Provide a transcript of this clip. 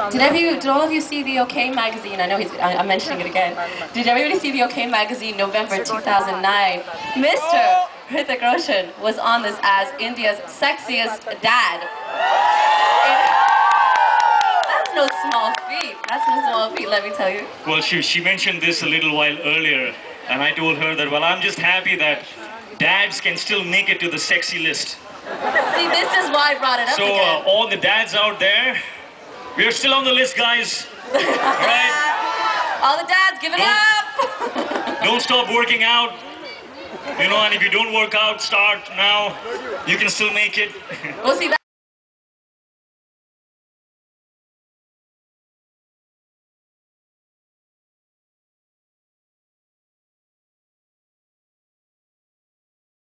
Did all of you see the OK magazine? I know I'm mentioning it again. Did everybody see the OK magazine, November 2009? Mr. Hrithik Roshan was on this as India's sexiest dad. That's no small feat. That's no small feat, let me tell you. Well, she mentioned this a little while earlier, and I told her that, well, I'm just happy that dads can still make it to the sexy list. See, this is why I brought it up again. So, all the dads out there, we're still on the list, guys. Right? All the dads, give it up! Don't stop working out. You know, and if you don't work out, start now. You can still make it. We'll see that.